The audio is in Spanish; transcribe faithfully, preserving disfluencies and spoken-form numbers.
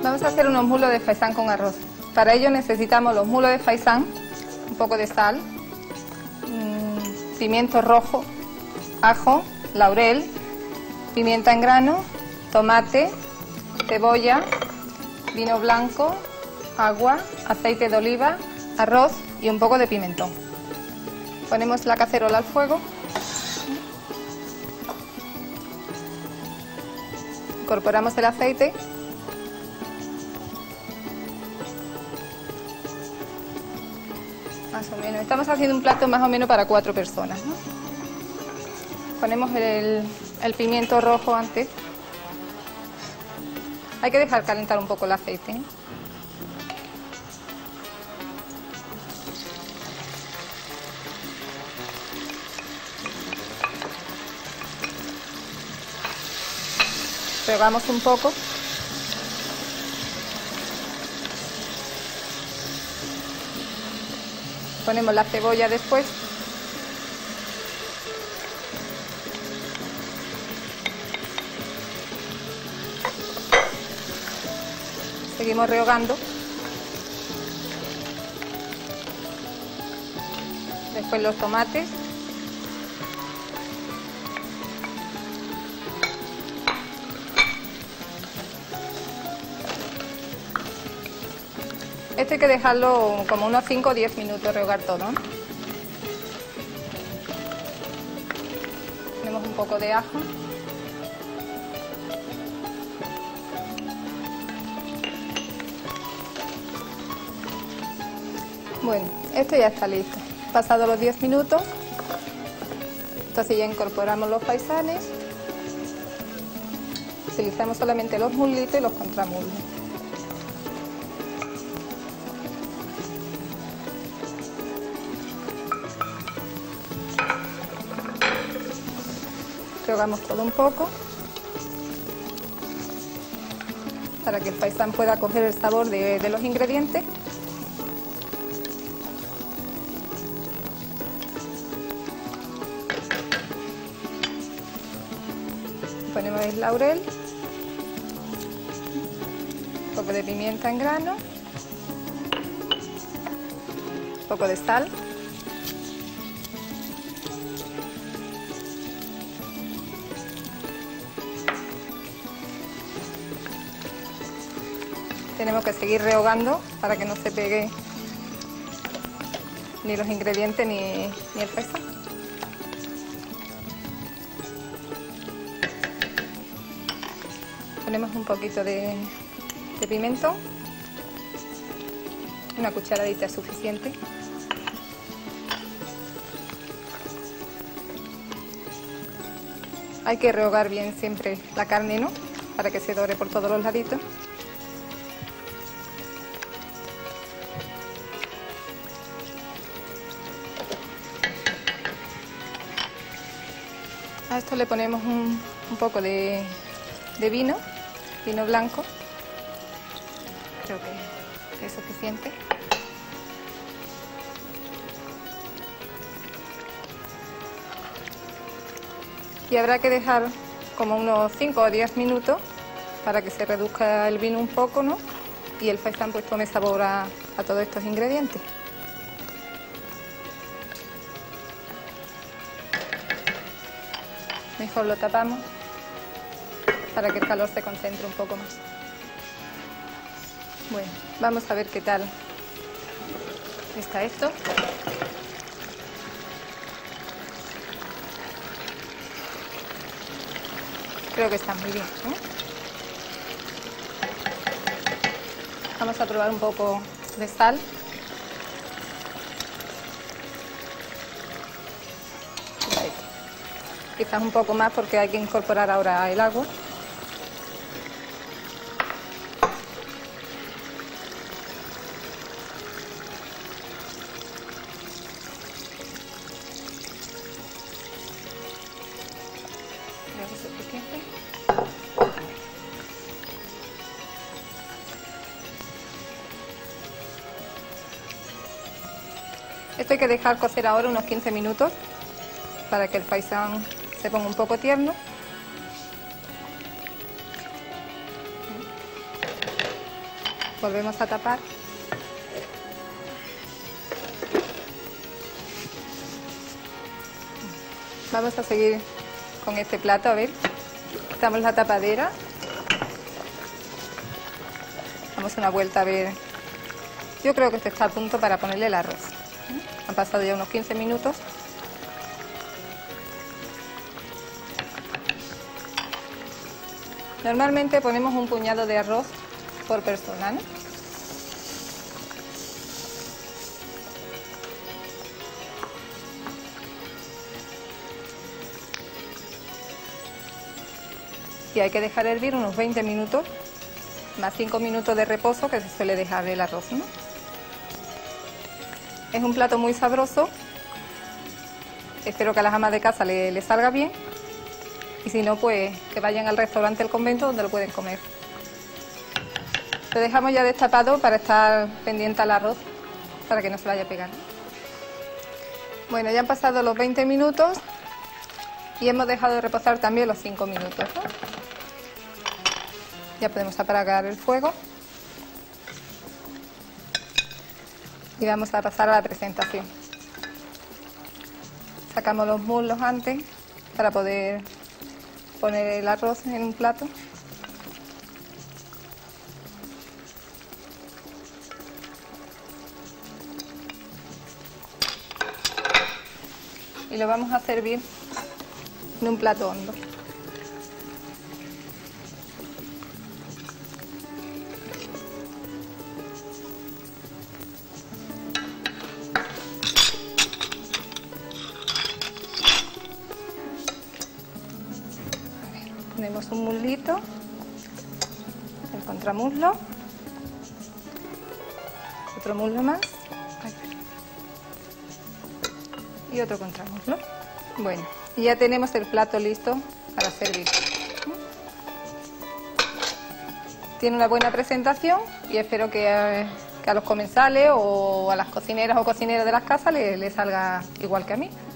Vamos a hacer unos mulos de faisán con arroz. Para ello necesitamos los mulos de faisán, un poco de sal, mmm, pimiento rojo, ajo, laurel, pimienta en grano, tomate, cebolla, vino blanco, agua, aceite de oliva, arroz y un poco de pimentón. Ponemos la cacerola al fuego. Incorporamos el aceite. Más o menos. Estamos haciendo un plato más o menos para cuatro personas, ¿no? Ponemos el, el pimiento rojo antes. Hay que dejar calentar un poco el aceite, ¿eh? Regamos un poco. Ponemos la cebolla después. Seguimos rehogando. Después los tomates. Esto hay que dejarlo como unos cinco o diez minutos, rehogar todo, ¿no? Ponemos un poco de ajo. Bueno, esto ya está listo. Pasados los diez minutos, entonces ya incorporamos los faisanes. Utilizamos solamente los muslitos y los contramuslos. Rehogamos todo un poco para que el faisán pueda coger el sabor de, de los ingredientes. Ponemos el laurel, un poco de pimienta en grano, un poco de sal. Tenemos que seguir rehogando para que no se pegue ni los ingredientes ni, ni el faisán. Ponemos un poquito de, de pimentón, una cucharadita es suficiente. Hay que rehogar bien siempre la carne, ¿no? Para que se dore por todos los laditos. A esto le ponemos un, un poco de, de vino, vino blanco. Creo que, que es suficiente. Y habrá que dejar como unos cinco o diez minutos para que se reduzca el vino un poco, ¿no? Y el faisán pues tome sabor a, a todos estos ingredientes. Mejor lo tapamos para que el calor se concentre un poco más. Bueno, vamos a ver qué tal está esto. Creo que está muy bien, ¿eh? Vamos a probar un poco de sal. Quizás un poco más porque hay que incorporar ahora el agua. Creo que es suficiente. Esto hay que dejar cocer ahora unos quince minutos para que el faisán se ponga un poco tierno. Volvemos a tapar. Vamos a seguir con este plato, a ver. Quitamos la tapadera. Damos una vuelta a ver. Yo creo que este está a punto para ponerle el arroz. Han pasado ya unos quince minutos. Normalmente ponemos un puñado de arroz por persona, ¿no? Y hay que dejar hervir unos veinte minutos, más cinco minutos de reposo que se suele dejar el arroz, ¿no? Es un plato muy sabroso. Espero que a las amas de casa le, le salga bien. Y si no, pues que vayan al restaurante El Convento donde lo pueden comer. Lo dejamos ya destapado para estar pendiente al arroz, para que no se vaya a pegar. Bueno, ya han pasado los veinte minutos y hemos dejado de reposar también los cinco minutos, ¿no? Ya podemos apagar el fuego. Y vamos a pasar a la presentación. Sacamos los muslos antes para poder poner el arroz en un plato. Y lo vamos a servir en un plato hondo. Ponemos un muslito, el contramuslo, otro muslo más y otro contramuslo. Bueno, y ya tenemos el plato listo para servir. Tiene una buena presentación y espero que a, que a los comensales o a las cocineras o cocineros de las casas les, les salga igual que a mí.